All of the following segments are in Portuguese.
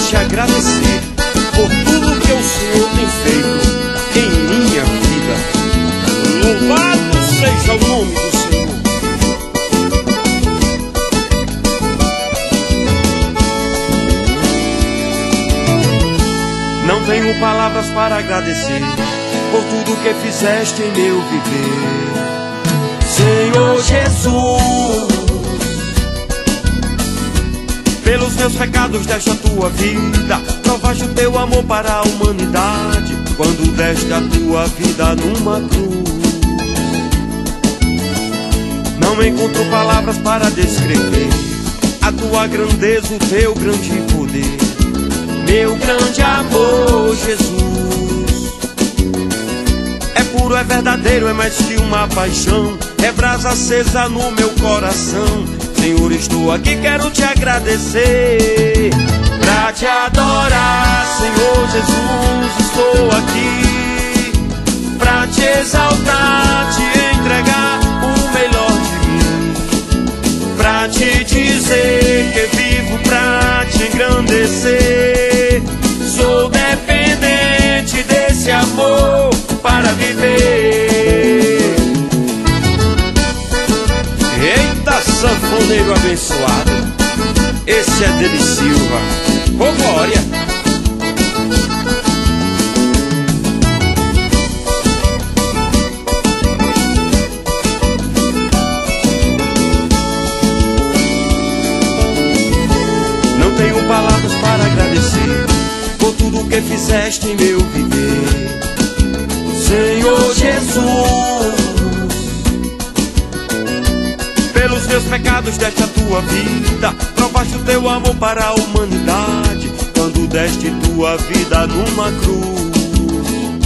te agradecer por tudo que o Senhor tem feito em minha vida. Louvado seja o nome do Senhor. Não tenho palavras para agradecer por tudo que fizeste em meu viver, Senhor Jesus. Pelos meus pecados deste a tua vida, provaste o teu amor para a humanidade, quando deste a tua vida numa cruz. Não encontro palavras para descrever a tua grandeza, o teu grande poder, meu grande amor, Jesus. É puro, é verdadeiro, é mais que uma paixão, é brasa acesa no meu coração. Senhor, estou aqui, quero te agradecer, pra te adorar. Senhor Jesus, estou aqui pra te exaltar, te entregar o melhor de mim, pra te dizer que vivo pra te engrandecer. Sou dependente desse amor para viver. Eita, sanfoneiro abençoado, esse é Dele Silva, ô glória. Não tenho palavras para agradecer por tudo que fizeste em meu viver, Senhor Jesus. Pelos meus pecados deste a tua vida, provaste o teu amor para a humanidade, quando deste tua vida numa cruz.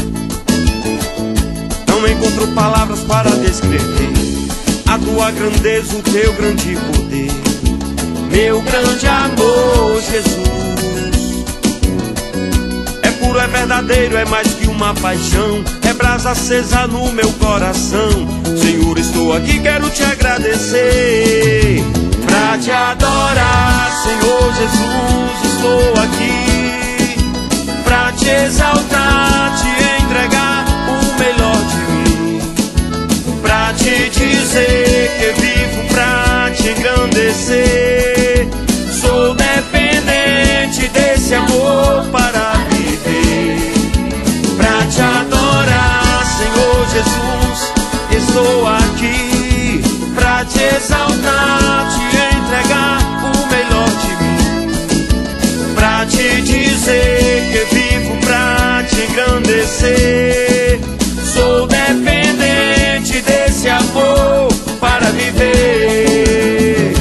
Não encontro palavras para descrever a tua grandeza, o teu grande poder, meu grande amor, Jesus. É puro, é verdadeiro, é mais que uma paixão, é brasa acesa no meu coração. Senhor, estou aqui, quero te agradecer, pra te adorar. Senhor Jesus, estou aqui pra te exaltar, te entregar o melhor de mim, pra te dizer que vivo pra te engrandecer. Sou dependente desse amor para viver, pra te adorar. Senhor Jesus, estou aqui pra te exaltar, te entregar o melhor de mim, pra te dizer que vivo pra te engrandecer. Sou dependente desse amor para viver.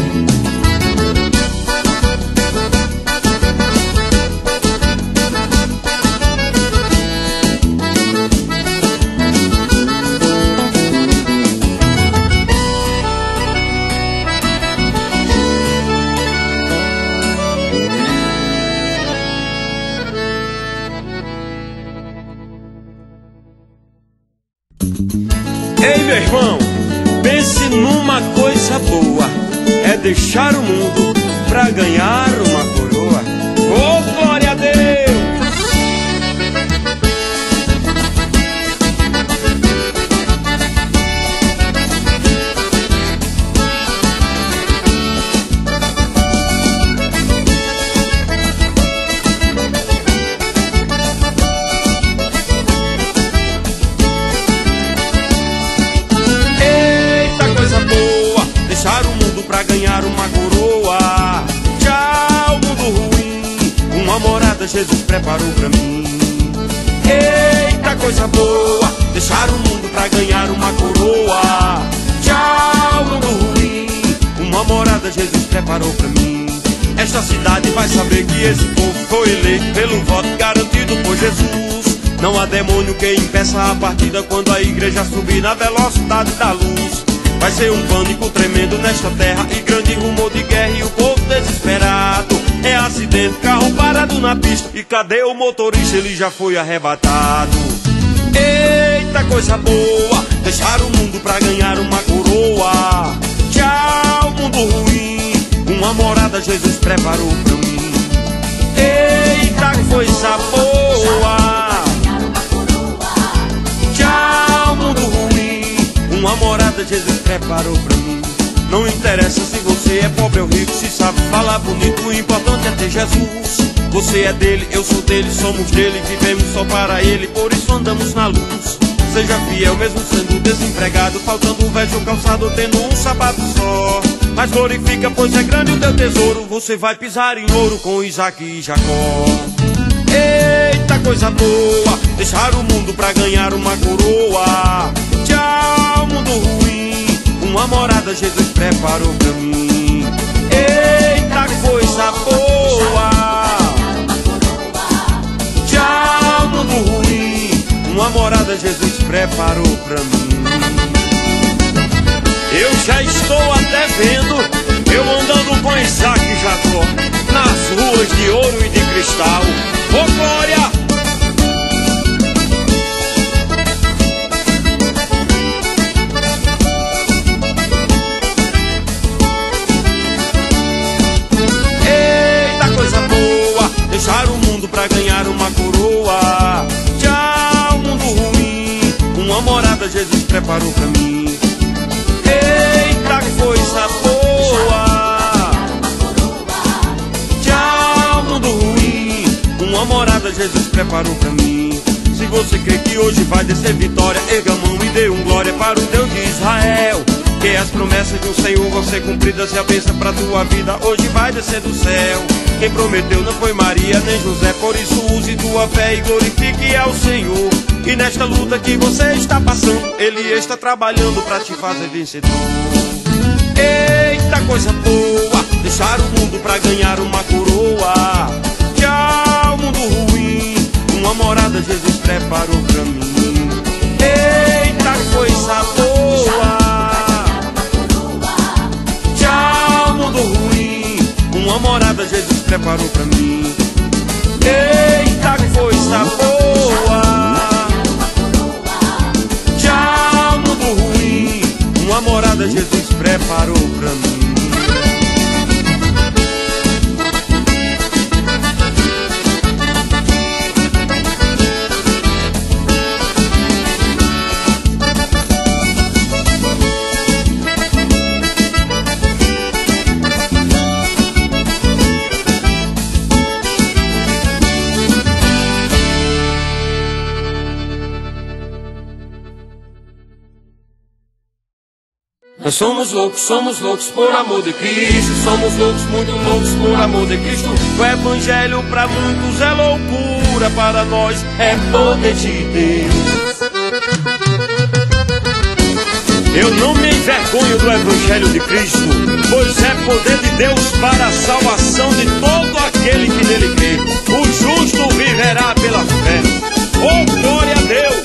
Ei, meu irmão, pense numa coisa boa, é deixar o mundo pra ganhar uma coroa. Oh, glória a Deus! Deixar o mundo pra ganhar uma coroa. Tchau, mundo ruim, uma morada Jesus preparou pra mim. Eita, coisa boa, deixar o mundo pra ganhar uma coroa. Tchau, mundo ruim, uma morada Jesus preparou pra mim. Esta cidade vai saber que esse povo foi eleito pelo voto garantido por Jesus. Não há demônio que impeça a partida quando a igreja subir na velocidade da luz. Vai ser um pânico tremendo nesta terra e grande rumor de guerra e o povo desesperado. É acidente, carro parado na pista e cadê o motorista? Ele já foi arrebatado. Eita, coisa boa, deixar o mundo pra ganhar uma coroa. Tchau, mundo ruim, uma morada Jesus preparou pra mim. Ei, coisa boa. Tchau, mundo ruim, uma morada Jesus preparou pra mim. Não interessa se você é pobre ou rico, se sabe falar bonito, o importante é ter Jesus. Você é dele, eu sou dele, somos dele, vivemos só para ele, por isso andamos na luz. Seja fiel mesmo sendo desempregado, faltando um velho calçado, tendo um sapato só. Mas glorifica, pois é grande o teu tesouro, você vai pisar em ouro com Isaac e Jacó. Eita coisa boa, deixar o mundo pra ganhar uma coroa. Tchau, mundo ruim, uma morada Jesus preparou pra mim. Eita coisa boa. Tchau, mundo ruim, uma morada Jesus preparou pra mim. Eu já estou até vendo eu andando com Isaac e Jacó nas ruas de ouro e de cristal. Ô glória! Eita coisa boa, deixar o mundo pra ganhar uma coroa. Tchau, mundo ruim, uma morada Jesus preparou pra mim. Eita coisa boa. Tchau, mundo ruim, uma morada Jesus preparou pra mim. Se você crê que hoje vai descer vitória, erga a mão e dê glória para o Deus de Israel. Que as promessas do Senhor vão ser cumpridas e a bênção pra tua vida hoje vai descer do céu. Quem prometeu não foi Maria nem José, por isso use tua fé e glorifique ao Senhor. E nesta luta que você está passando, Ele está trabalhando pra te fazer vencedor. Eita coisa boa, deixar o mundo pra ganhar uma coroa. Tchau, mundo ruim, uma morada Jesus preparou pra mim. Eita coisa boa. Tchau, mundo ruim, uma morada Jesus preparou pra mim. Eita coisa boa. Tchau, mundo ruim, uma morada Jesus preparou pra mim. Nós somos loucos por amor de Cristo. Somos loucos, muito loucos por amor de Cristo. O evangelho pra muitos é loucura, para nós é poder de Deus. Eu não me envergonho do evangelho de Cristo, pois é poder de Deus para a salvação de todo aquele que nele crê. O justo viverá pela fé. Oh, glória a Deus!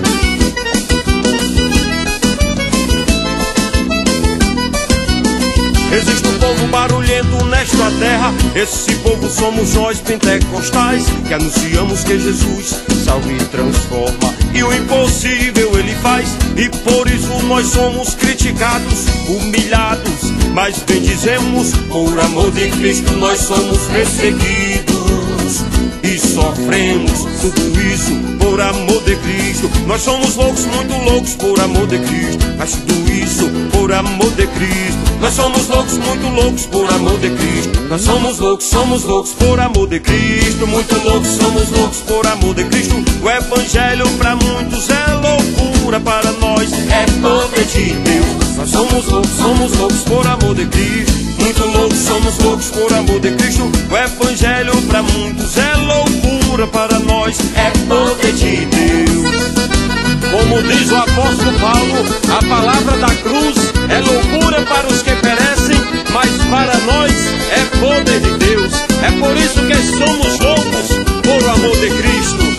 Existe um povo barulhento nesta terra. Esse povo somos nós pentecostais, que anunciamos que Jesus salva e transforma, e o impossível Ele faz. E por isso nós somos criticados, humilhados, mas bendizemos. Por amor de Cristo nós somos perseguidos e sofremos tudo isso por amor de Cristo. Nós somos loucos, muito loucos por amor de Cristo, mas tudo isso por amor de Cristo. Nós somos loucos, muito loucos por amor de Cristo. Nós somos loucos por amor de Cristo. Muito loucos, somos loucos por amor de Cristo. O evangelho pra muitos é loucura, para nós é poder de Deus. Nós somos loucos por amor de Cristo. Muito loucos, somos loucos por amor de Cristo. O evangelho pra muitos é loucura, para nós é poder de Deus. Como diz o apóstolo Paulo, a palavra da cruz é loucura para os que perecem, mas para nós é poder de Deus. É por isso que somos loucos por amor de Cristo.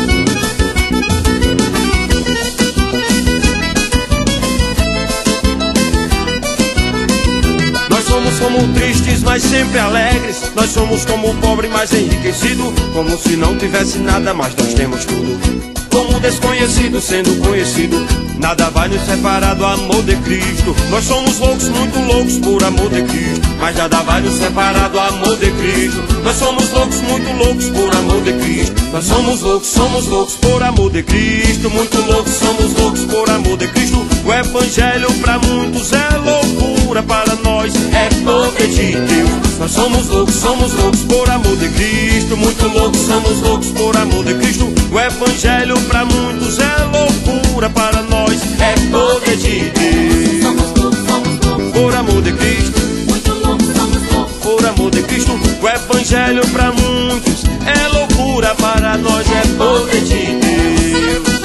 Nós somos como tristes, mas sempre alegres. Nós somos como pobre, mas enriquecido, como se não tivesse nada, mas nós temos tudo. como desconhecido sendo conhecido. Nada vai nos separar do amor de Cristo. Nós somos loucos, muito loucos por amor de Cristo. Mas nada vai nos separar do amor de Cristo. Nós somos loucos, muito loucos por amor de Cristo. Nós somos loucos por amor de Cristo. Muito loucos, somos loucos por amor de Cristo. O evangelho pra muitos é loucura, para nós é poder de Deus. Nós somos loucos por amor de Cristo. Muito loucos, somos loucos por amor de Cristo. O evangelho pra muitos é loucura, para nós é poder de Deus. Somos loucos por amor de Cristo. muito loucos, somos loucos Por amor de Cristo. O evangelho pra muitos é loucura, para nós é poder de Deus.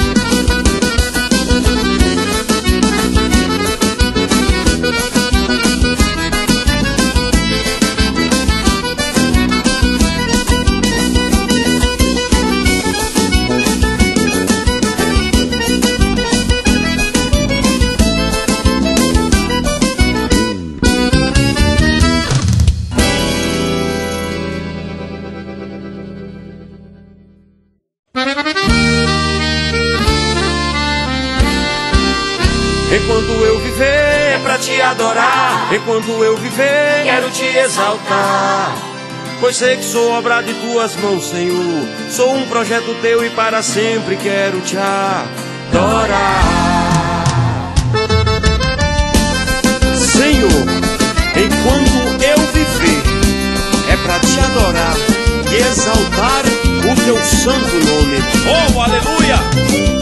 Enquanto eu viver é pra te adorar. Enquanto eu viver quero te exaltar. Pois sei que sou obra de tuas mãos, Senhor. Sou um projeto teu e para sempre quero te adorar. Senhor, enquanto eu viver é pra te adorar e exaltar o teu santo nome. Oh, aleluia!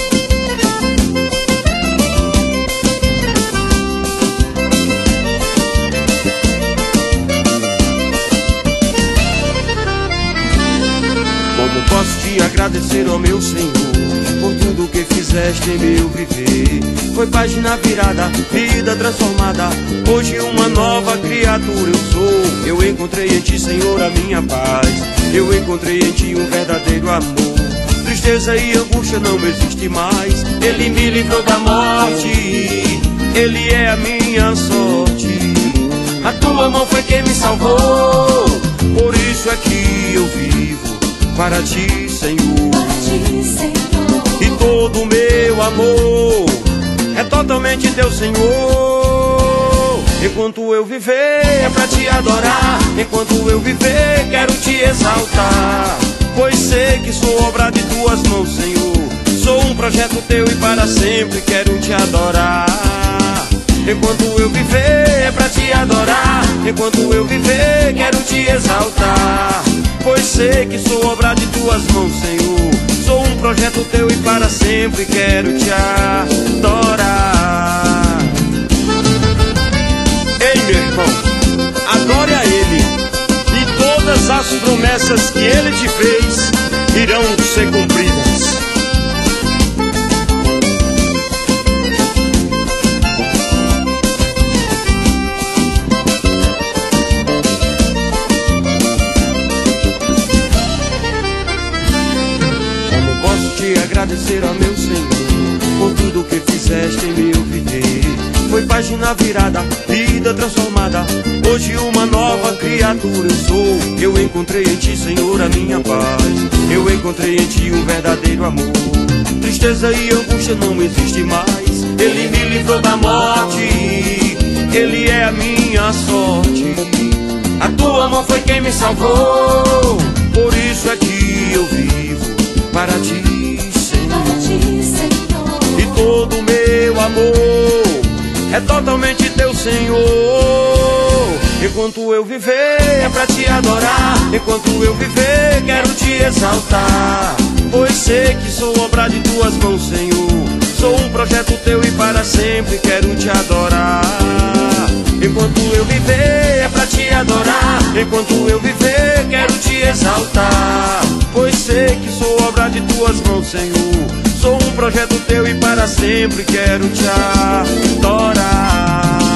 Como posso te agradecer, ó meu Senhor, por tudo que fizeste em meu viver. Foi página virada, vida transformada. Hoje uma nova criatura eu sou. Eu encontrei em ti, Senhor, a minha paz. Eu encontrei em ti um verdadeiro amor. Tristeza e angústia não existe mais. Ele me livrou da morte. Ele é a minha sorte. A tua mão foi quem me salvou. Por isso é que eu vivo para ti, Senhor. E todo o meu amor é totalmente teu, Senhor. Enquanto eu viver é pra te adorar. Enquanto eu viver quero te exaltar. Pois sei que sou obra de tuas mãos, Senhor. Sou um projeto teu e para sempre quero te adorar. Enquanto eu viver é pra te adorar. Enquanto eu viver quero te exaltar. Pois sei que sou obra de tuas mãos, Senhor. Sou um projeto teu e para sempre quero te adorar. Ei, meu irmão, adore a Ele, e todas as promessas que Ele te fez irão ser cumpridas. Agradecer ao meu Senhor por tudo que fizeste em meu viver. Foi página virada, vida transformada. Hoje uma nova criatura eu sou. Eu encontrei em ti, Senhor, a minha paz. Eu encontrei em ti um verdadeiro amor. Tristeza e angústia não existe mais. Ele me livrou da morte. Ele é a minha sorte. A tua mão foi quem me salvou. Por isso é que eu vivo para ti, e todo meu amor é totalmente teu, Senhor. Enquanto eu viver é pra te adorar. Enquanto eu viver quero te exaltar. Pois sei que sou obra de tuas mãos, Senhor. Sou um projeto teu e para sempre quero te adorar. Enquanto eu viver é pra te adorar. Enquanto eu viver quero te exaltar. Pois sei que sou obra de tuas mãos, Senhor. Sou um projeto teu e para sempre quero te adorar.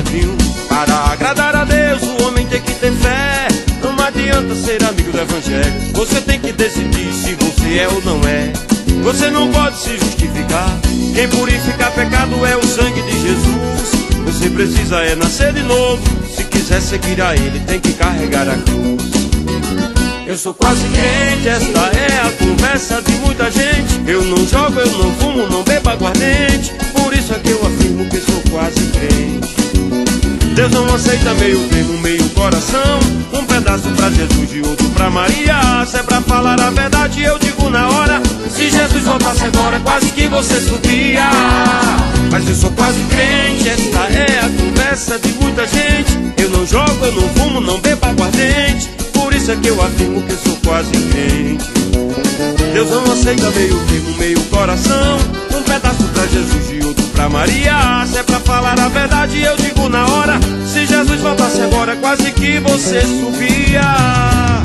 arrumadinho. Para agradar a Deus o homem tem que ter fé. Não adianta ser amigo do evangelho, você tem que decidir se você é ou não é. Você não pode se justificar, quem purifica pecado é o sangue de Jesus. Você precisa é nascer de novo, se quiser seguir a Ele tem que carregar a cruz. Eu sou quase crente, esta é a conversa de muita gente. Eu não jogo, eu não fumo, não bebo aguardente. Por isso é que eu afirmo que sou quase crente. Deus não aceita meio termo, meio coração. Um pedaço pra Jesus e outro pra Maria. Se é pra falar a verdade eu digo na hora. Se Jesus voltasse agora quase que você subia. Mas eu sou quase crente, esta é a conversa de muita gente. Eu não jogo, eu não fumo, não bebo aguardente. Por isso é que eu afirmo que sou quase crente. Deus não aceita meio termo, meio coração. Um pedaço pra Jesus e outro pra Maria. Se é pra falar a verdade eu digo na hora. Se Jesus voltasse agora quase que você subia.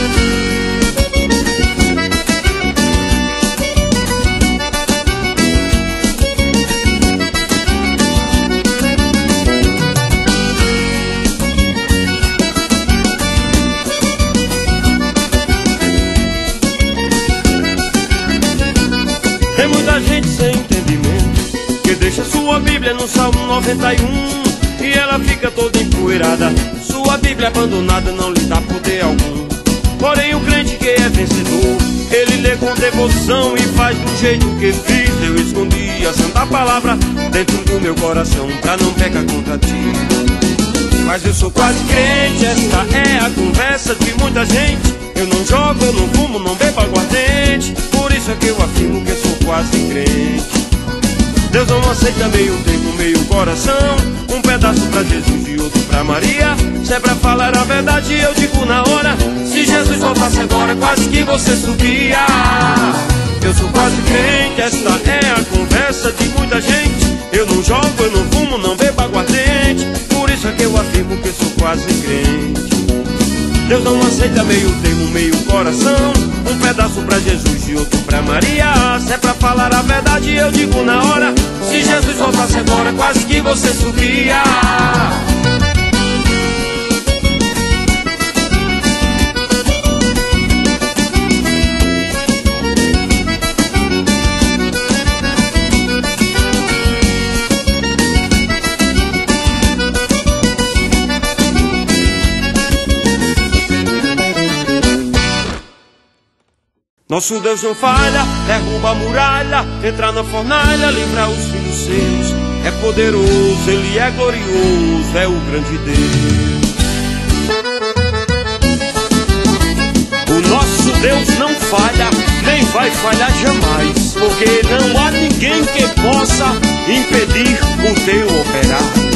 Tem muita gente sem entendimento que deixa sua Bíblia no Salmo 91 e ela fica toda empoeirada. Sua Bíblia abandonada não lhe dá poder algum. Porém o crente que é vencedor, ele lê com devoção e faz do jeito que fiz. Eu escondi a santa palavra dentro do meu coração pra não pecar contra ti. Mas eu sou quase crente, esta é a conversa de muita gente. Eu não jogo, eu não fumo, não bebo aguardente. Por isso é que eu afirmo que sou quase crente. Deus não aceita meio tempo, meio coração. Um pedaço pra Jesus e outro pra Maria. Se é pra falar a verdade eu digo na hora. Se Jesus voltasse agora quase que você subia. Eu sou quase crente, esta é a conversa de muita gente. Eu não jogo, eu não fumo, não bebo aguardente. Por isso é que eu afirmo que sou quase crente. Deus não aceita meio termo, meio coração. Um pedaço pra Jesus e outro pra Maria. Se é pra falar a verdade eu digo na hora. Se Jesus voltasse agora quase que você subia. Nosso Deus não falha, derruba a muralha, entra na fornalha, livra os filhos seus. É poderoso, Ele é glorioso, é o grande Deus. O nosso Deus não falha, nem vai falhar jamais, porque não há ninguém que possa impedir o teu operar.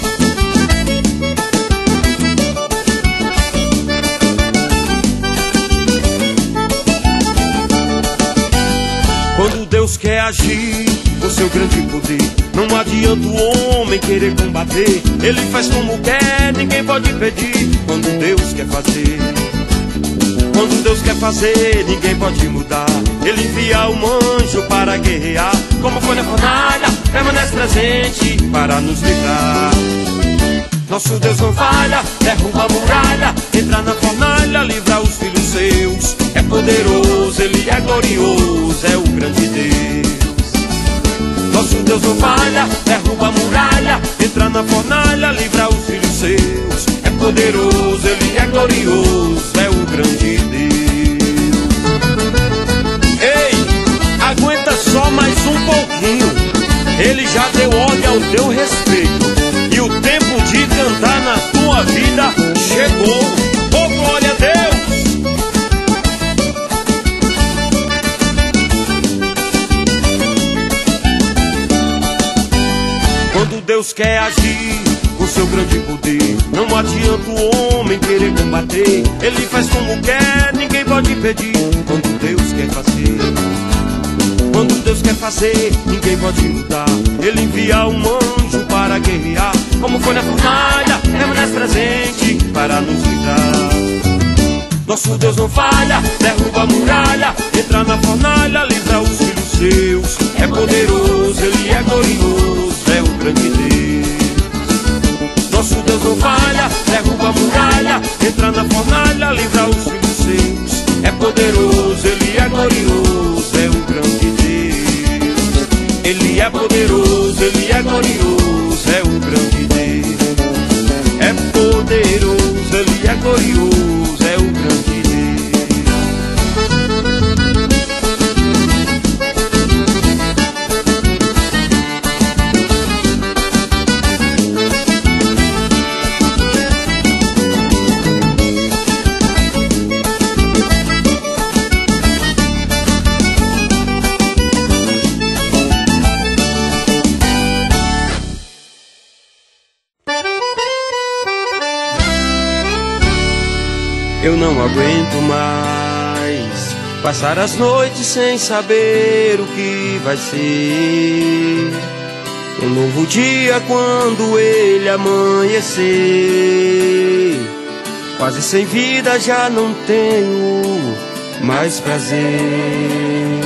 Quando Deus quer agir com seu grande poder, não adianta o homem querer combater. Ele faz como quer, ninguém pode impedir. Quando Deus quer fazer, quando Deus quer fazer, ninguém pode mudar. Ele envia um anjo para guerrear. Como foi na fornalha, permanece presente para nos livrar. Nosso Deus não falha, derruba a muralha, entra na fornalha, livra os filhos seus. É poderoso, Ele é glorioso, é o grande Deus. Nosso Deus não falha, derruba a muralha, entra na fornalha, livra os filhos seus. É poderoso, Ele é glorioso, é o grande Deus. Ei, aguenta só mais um pouquinho. Ele já deu ordem ao teu respeito. E o tempo de cantar na tua vida chegou. Oh, glória a Deus! Quando Deus quer agir com seu grande poder, não adianta o homem querer combater. Ele faz como quer, ninguém pode impedir. Quando Deus quer fazer, quando Deus quer fazer, ninguém pode mudar. Ele envia um anjo para guerrear. Como foi na fornalha, permanece presente para nos livrar. Nosso Deus não falha, derruba a muralha, entra na fornalha, livra os filhos seus. É poderoso, Ele é glorioso, é o grande Deus. para livrar os filhos seus. É poderoso, Ele é glorioso, é o grande Deus. Ele é poderoso, Ele é glorioso, é o grande Deus. É poderoso, Ele é glorioso, é o grande Deus. Eu não aguento mais passar as noites sem saber o que vai ser. Um novo dia quando ele amanhecer. Quase sem vida já não tenho mais prazer.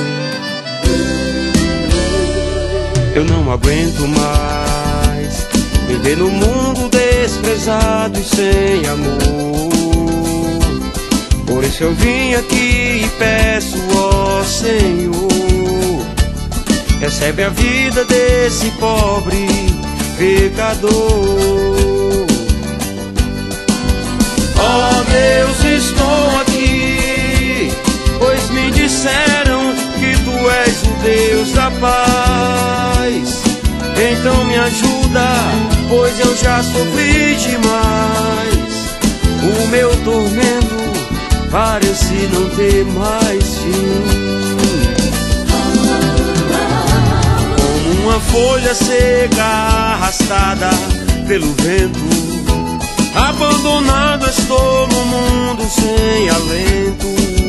Eu não aguento mais viver no mundo desprezado e sem amor. Por isso eu vim aqui e peço, ó Senhor, recebe a vida desse pobre pecador. Ó Deus, estou aqui, pois me disseram que Tu és o Deus da paz. Então me ajuda, pois eu já sofri demais. O meu tormento parece não ter mais fim. Como uma folha seca arrastada pelo vento, abandonado estou no mundo sem alento.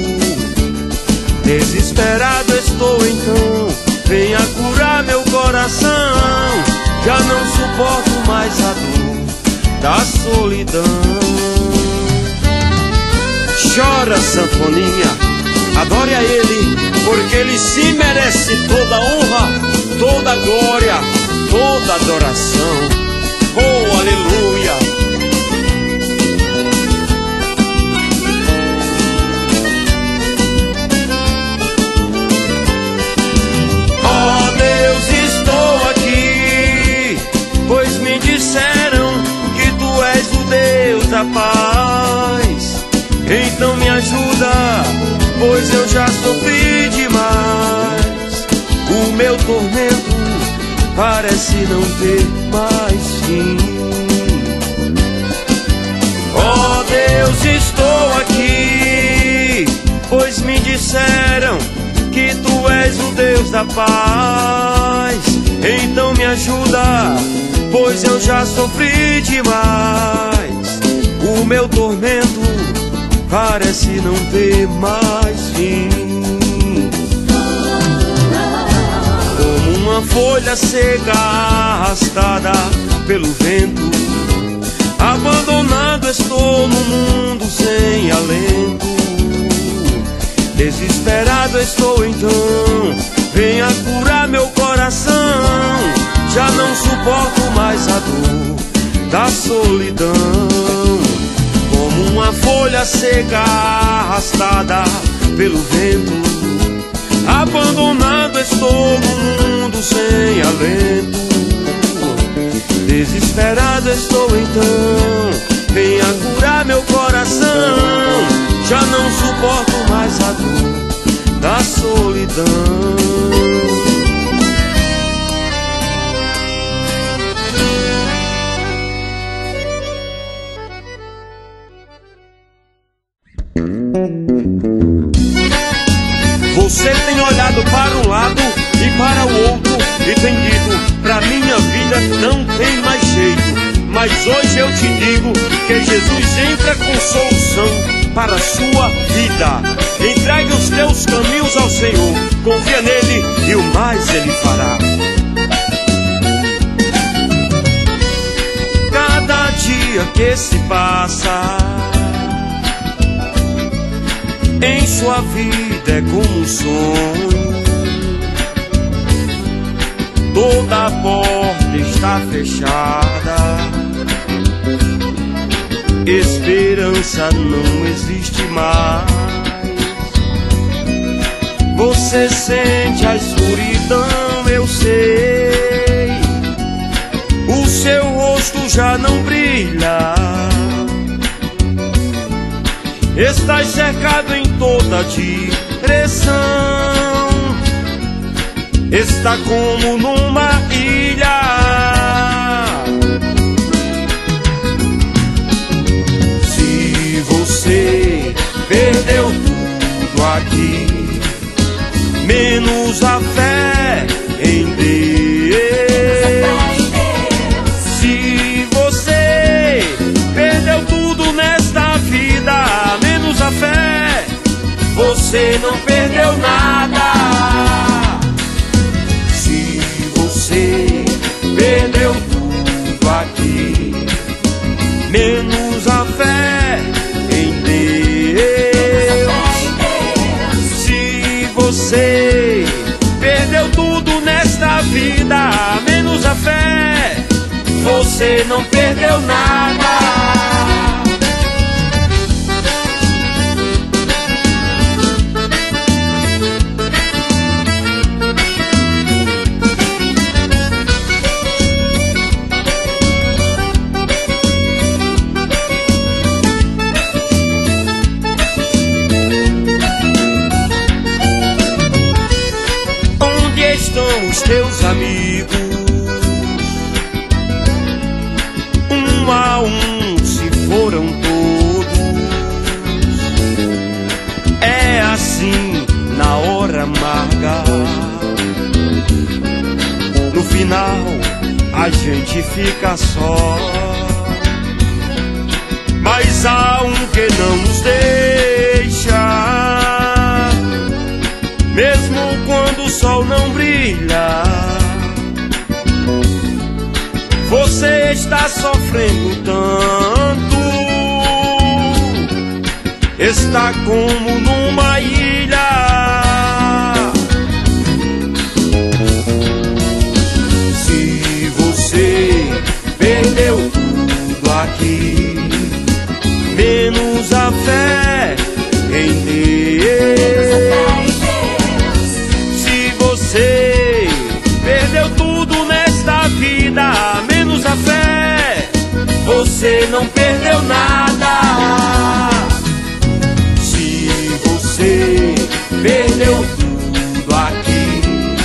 Desesperado estou, então venha curar meu coração. Já não suporto mais a dor da solidão. Chora, sanfoninha, adore a Ele, porque Ele se merece toda honra, toda glória, toda adoração. Oh, aleluia! Oh, Deus, estou aqui, pois me disseram que Tu és o Deus da paz. Então me ajuda, pois eu já sofri demais. O meu tormento parece não ter mais fim. Ó Deus, estou aqui, pois me disseram que Tu és o Deus da paz. Então me ajuda, pois eu já sofri demais. O meu tormento parece não ter mais fim. Como uma folha seca arrastada pelo vento, abandonado estou no mundo sem alento. Desesperado estou, então venha curar meu coração. Já não suporto mais a dor da solidão. Como uma folha seca arrastada pelo vento, abandonado estou no mundo sem alento. Desesperado estou, então venha curar meu coração. Já não suporto mais a dor da solidão. Você tem olhado para um lado e para o outro e tem dito, pra minha vida não tem mais jeito. Mas hoje eu te digo que Jesus entra com solução para a sua vida. Entregue os teus caminhos ao Senhor, confia nele e o mais ele fará. Cada dia que se passa em sua vida é como um sonho. Toda a porta está fechada, esperança não existe mais. Você sente a escuridão, eu sei. O seu rosto já não brilha. Estás cercado em toda direção. Está como numa ilha. Se você perdeu tudo aqui, menos a fé em Deus. Se você perdeu tudo nesta vida, menos a fé, você não perdeu nada. Se você perdeu tudo aqui, menos a fé em Deus. Se você perdeu tudo nesta vida, menos a fé, você não perdeu nada. Estão os teus amigos? Um a um se foram todos. É assim na hora amarga. No final a gente fica só. Mas há um que não nos deixa, mesmo quando o sol não brilha. Você está sofrendo tanto, está como numa ilha. Se você perdeu tudo aqui, menos a fé em Deus. Se você perdeu tudo nesta vida, menos a fé, você não perdeu nada. Se você perdeu tudo aqui,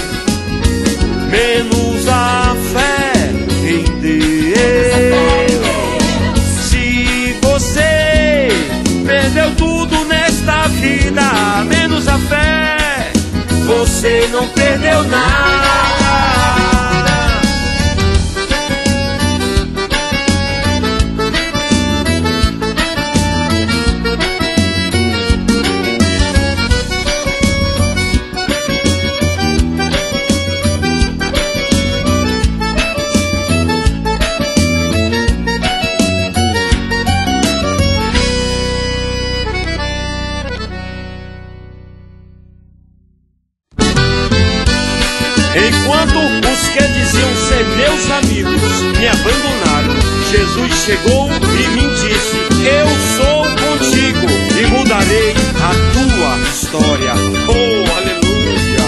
menos a fé em Deus. Se você perdeu tudo nesta vida, menos a fé, você não perdeu nada. Enquanto os que diziam ser meus amigos me abandonaram, Jesus chegou e me disse: eu sou contigo e mudarei a tua história. Oh, aleluia!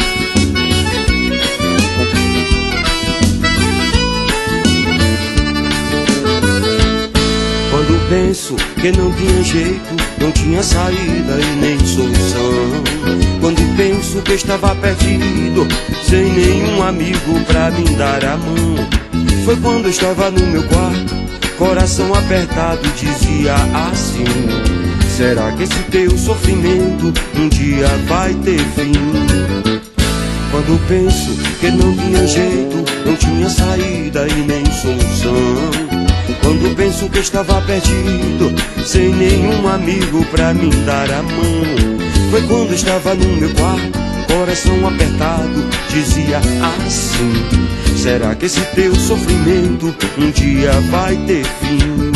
Quando penso que não tinha jeito, não tinha saída e nem solução. Quando penso que estava perdido, sem nenhum amigo pra me dar a mão, foi quando eu estava no meu quarto, coração apertado, dizia assim: será que esse teu sofrimento um dia vai ter fim? Quando penso que não tinha jeito, não tinha saída e nem solução, quando penso que estava perdido, sem nenhum amigo pra me dar a mão, foi quando eu estava no meu quarto, coração apertado, dizia assim: será que esse teu sofrimento um dia vai ter fim?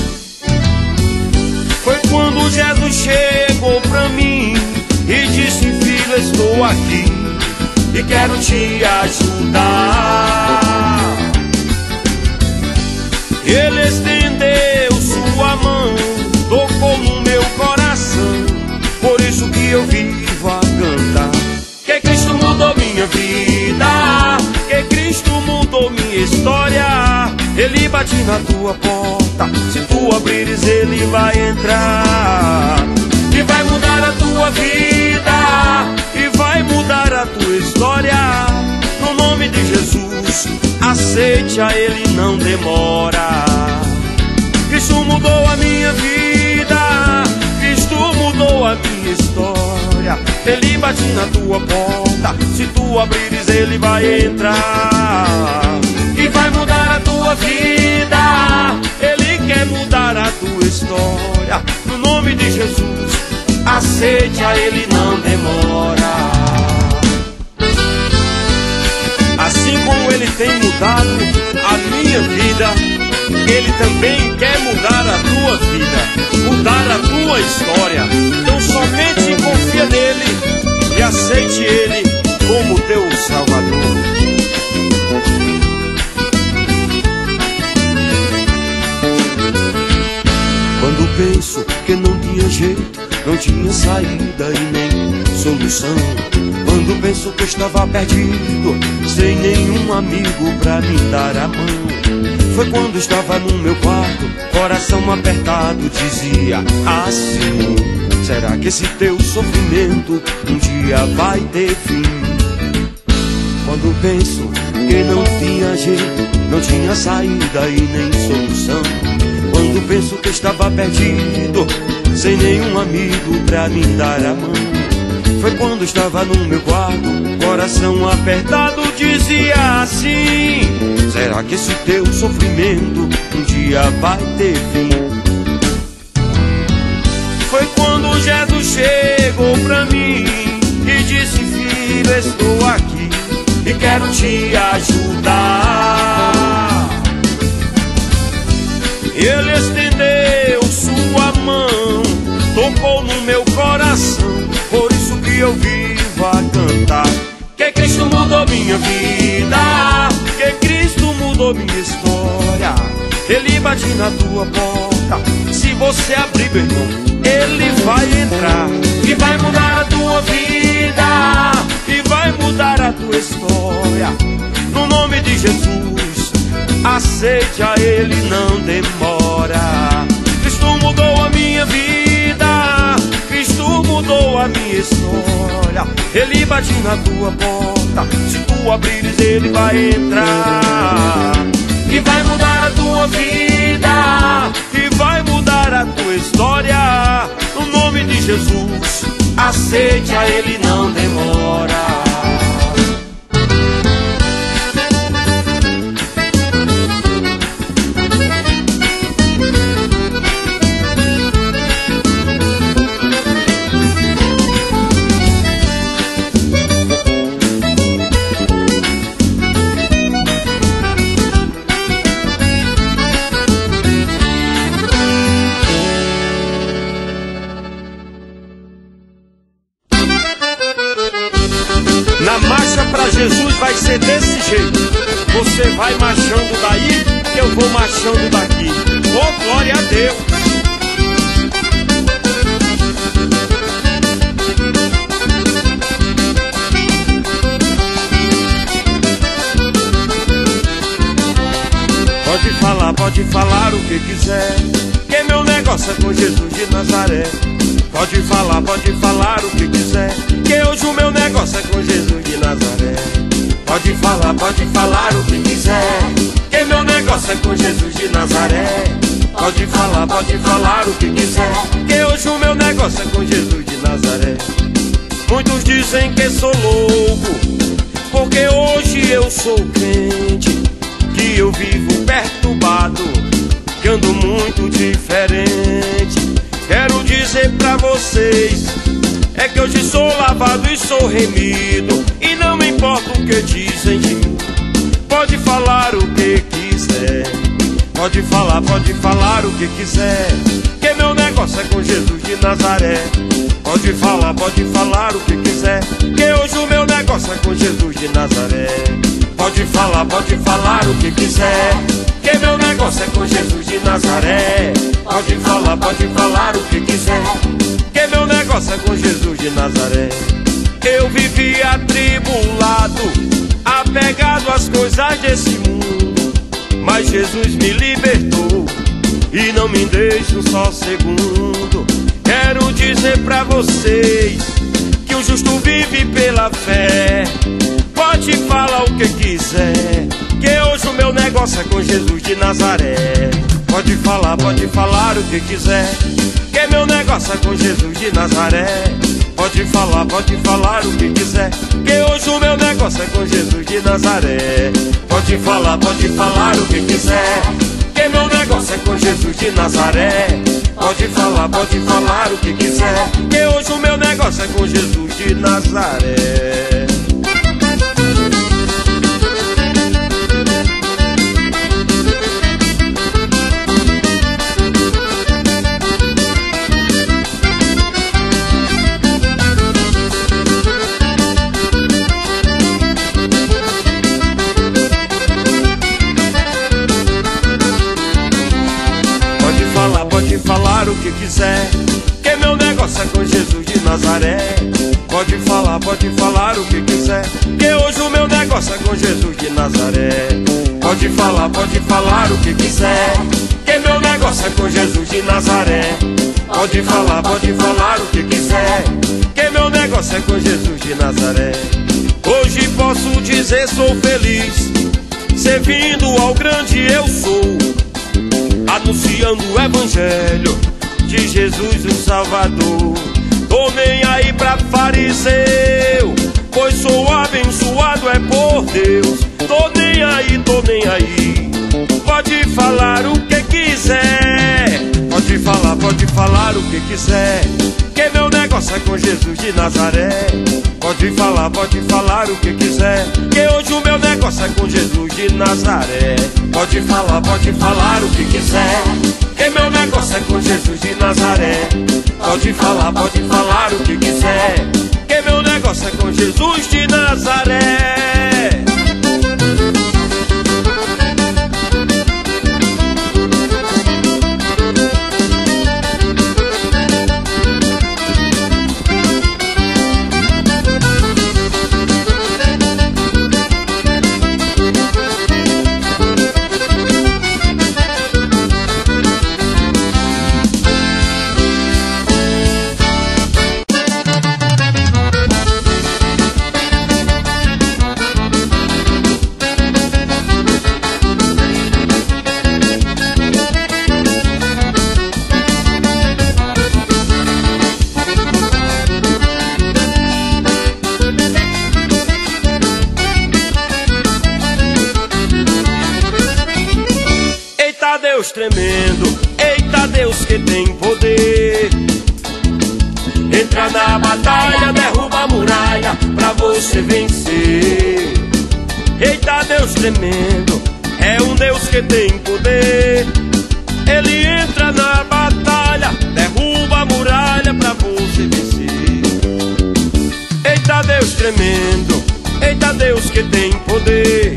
Foi quando Jesus chegou pra mim e disse: filho, estou aqui e quero te ajudar. Ele estendeu sua mão minha história. Ele bate na tua porta, se tu abrires ele vai entrar. E vai mudar a tua vida, e vai mudar a tua história. No nome de Jesus, aceite a ele, não demora. Cristo mudou a minha vida, Cristo mudou a minha história. Ele bate na tua porta, se tu abrires ele vai entrar. E vai mudar a tua vida, ele quer mudar a tua história. No nome de Jesus, aceite a ele, não demora. Assim como ele tem mudado a minha vida, ele também quer mudar a tua vida, mudar a tua história. Então somente confia nele e aceite ele como teu Salvador. Quando penso que não tinha jeito, não tinha saída e nem solução, quando penso que eu estava perdido, sem nenhum amigo pra me dar a mão, foi quando estava no meu quarto, coração apertado, dizia assim: será que esse teu sofrimento um dia vai ter fim? Quando penso que não tinha jeito, não tinha saída e nem solução, quando penso que estava perdido, sem nenhum amigo pra me dar a mão, foi quando estava no meu quarto, coração apertado, dizia assim: será que esse teu sofrimento um dia vai ter fim? Foi quando Jesus chegou pra mim e disse: filho, estou aqui e quero te ajudar. Ele estendeu sua mão, tocou no meu coração, por isso que eu vivo a cantar. Que Cristo mudou minha vida, que Cristo mudou minha história. Ele bate na tua porta, se você abrir, meu irmão, ele vai entrar. E vai mudar a tua vida, e vai mudar a tua história. No nome de Jesus, aceite a ele, não demora. Cristo mudou a minha vida, Cristo mudou a minha história. Ele bate na tua porta, se tu abrires ele vai entrar. E vai mudar a tua vida, e vai mudar a tua história. No nome de Jesus, aceite a ele, não demora. Na marcha pra Jesus vai ser desse jeito. Você vai marchando daí, eu vou marchando daqui. Oh, glória a Deus! Pode falar o que quiser, que meu negócio é com Jesus de Nazaré. Pode falar o que quiser, que hoje o meu negócio é com Jesus de Nazaré. Pode falar o que quiser, que meu negócio é com Jesus de Nazaré. Pode falar o que quiser, que hoje o meu negócio é com Jesus de Nazaré. Muitos dizem que sou louco, porque hoje eu sou crente, que eu vivo perturbado, que ando muito diferente. Quero dizer pra vocês, é que hoje sou lavado e sou remido, e não me importa o que dizem de mim. Pode falar o que quiser, pode falar o que quiser, que meu negócio é com Jesus de Nazaré. Pode falar o que quiser, que hoje o meu negócio é com Jesus de Nazaré. Pode falar o que quiser, que meu negócio é com Jesus de Nazaré. Pode falar o que quiser, que meu negócio é com Jesus de Nazaré. Eu vivi atribulado, apegado às coisas desse mundo, Jesus me libertou e não me deixa um só segundo. Quero dizer pra vocês que o justo vive pela fé. Pode falar o que quiser, que hoje o meu negócio é com Jesus de Nazaré. Pode falar o que quiser, que meu negócio é com Jesus de Nazaré. Pode falar o que quiser, que hoje o meu negócio é com Jesus de Nazaré. Pode falar o que quiser, que meu negócio é com Jesus de Nazaré. Pode falar o que quiser, que hoje o meu negócio é com Jesus de Nazaré. Pode falar o que quiser, que meu negócio é com Jesus de Nazaré. Pode falar o que quiser, que hoje o meu negócio é com Jesus de Nazaré. Pode falar o que quiser, que meu negócio é com Jesus de Nazaré. Pode falar o que quiser, que meu negócio é com Jesus de Nazaré. Hoje posso dizer sou feliz, servindo ao grande eu sou, anunciando o evangelho de Jesus o Salvador. Tô nem aí pra fariseu, pois sou abençoado é por Deus. Tô nem aí. Pode falar o que quiser, pode falar o que quiser, que meu negócio é com Jesus de Nazaré. Pode falar o que quiser, que hoje o meu negócio é com Jesus de Nazaré. Pode falar o que quiser, que meu negócio é com Jesus de Nazaré. Pode falar o que quiser, que meu negócio é com Jesus de Nazaré. Deus tremendo, eita Deus que tem poder. Entra na batalha, derruba a muralha pra você vencer. Eita Deus tremendo, é um Deus que tem poder. Ele entra na batalha, derruba a muralha pra você vencer. Eita Deus tremendo, eita Deus que tem poder.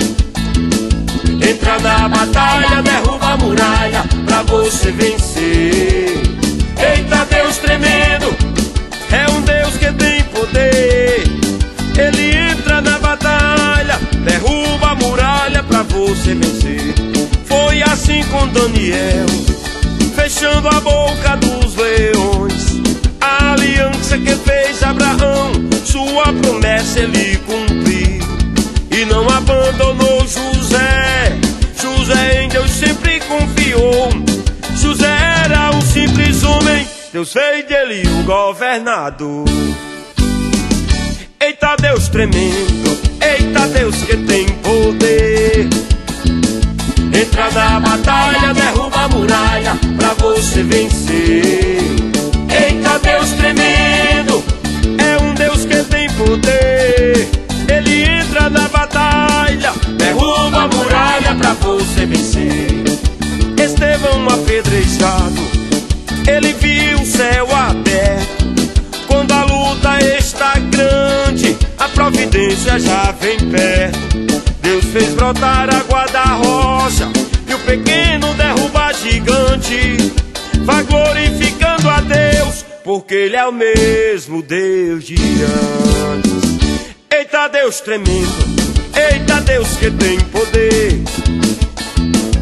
Entra na batalha, derruba a muralha pra você vencer. Eita Deus tremendo, é um Deus que tem poder. Ele entra na batalha, derruba a muralha pra você vencer. Foi assim com Daniel, fechando a boca dos leões. A aliança que fez Abraão, sua promessa ele cumpriu. E não abandonou José, José em Deus sempre confiou. José era um simples homem, Deus fez dele o governador. Eita Deus tremendo, eita Deus que tem poder. Entra na batalha, derruba a muralha pra você vencer. Eita Deus tremendo, é um Deus que tem poder. Ele entra na batalha, derruba a muralha pra você vencer. Estevão apedrejado, ele viu o céu aberto. Quando a luta está grande, a providência já vem perto. Deus fez brotar água da rocha, e o pequeno derruba gigante. Vai glorificando a Deus, porque Ele é o mesmo Deus de antes. Eita Deus tremendo, eita Deus que tem poder.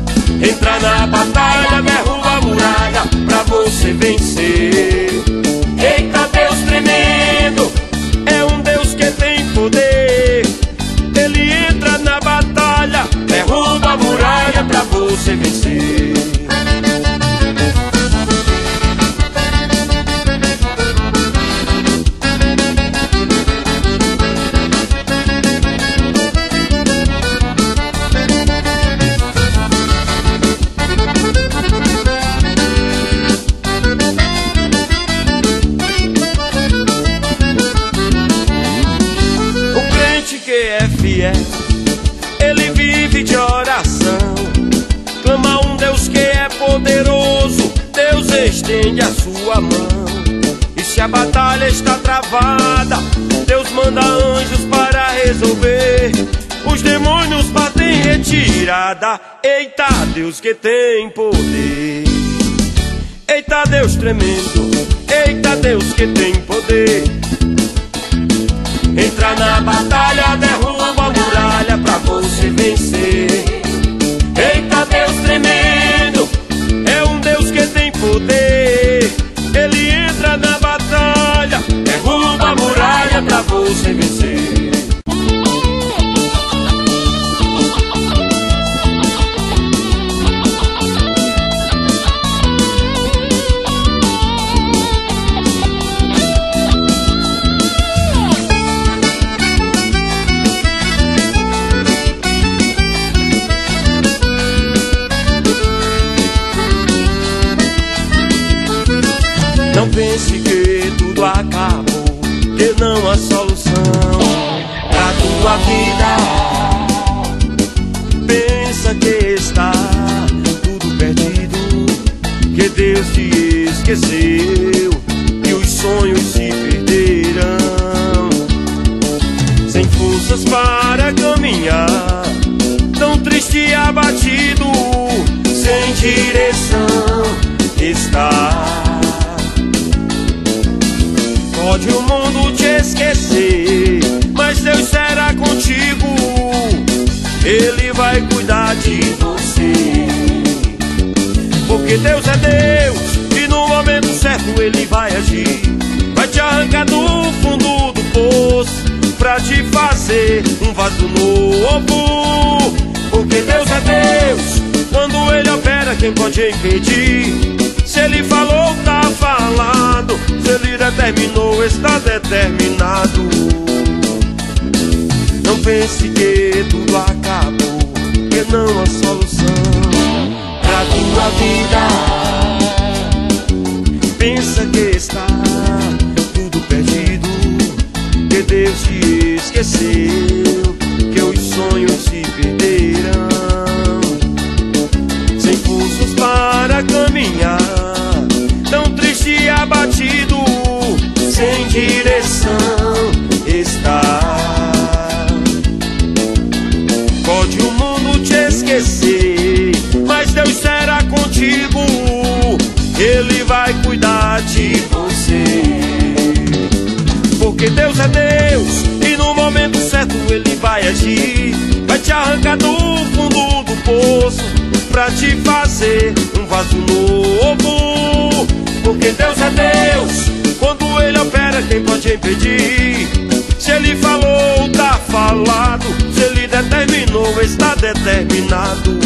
vencer. Eita, Deus tremendo, é um Deus que tem poder. Ele entra na batalha, derruba a muralha pra você vencer. Ele vive de oração, clama a um Deus que é poderoso. Deus estende a sua mão, e se a batalha está travada, Deus manda anjos para resolver. Os demônios batem retirada. Eita, Deus que tem poder. Eita, Deus tremendo, eita, Deus que tem poder. Entra na batalha, derruba a muralha pra você vencer. Eita, Deus tremendo, é um Deus que tem poder. Ele entra na batalha, derruba a muralha pra você vencer. Não pense que tudo acabou, que não há solução pra tua vida. Pensa que está tudo perdido, que Deus te esqueceu, que os sonhos se perderão. Sem forças para caminhar, tão triste e abatido, sem direção está. Pode o mundo te esquecer, mas Deus será contigo. Ele vai cuidar de você, porque Deus é Deus, e no momento certo Ele vai agir. Vai te arrancar do fundo do poço, pra te fazer um vaso novo. Porque Deus é Deus, quando Ele opera, quem pode impedir? Se Ele falou, tá falado. Se Ele determinou, está determinado. Não pense que tudo acabou, que não há solução pra tua vida. Pensa que está tudo perdido, que Deus te esqueceu, que os sonhos se perderão. Sem forças para caminhar, tão triste e abatido, sem direção está. Pode o mundo te esquecer, mas Deus será contigo. Ele vai cuidar de você, porque Deus é Deus, e no momento certo Ele vai agir. Vai te arrancar do fundo do poço, pra te fazer um vaso novo. Porque Deus é Deus, quando Ele opera, quem pode impedir? Se Ele falou, tá falado. Se Ele determinou, está determinado.